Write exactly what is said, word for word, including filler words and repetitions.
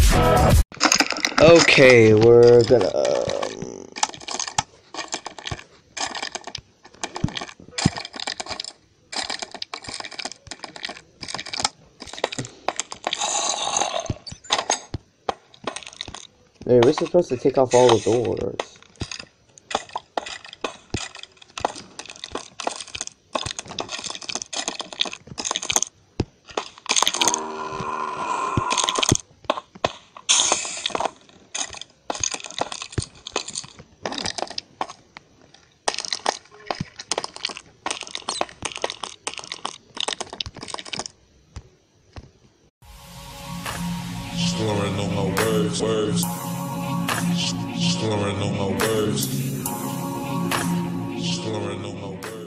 Okay, we're gonna. Um, Hey, we're supposed to take off all the doors. Slurring on my words, words. Slurring on my words. Slurring on my words.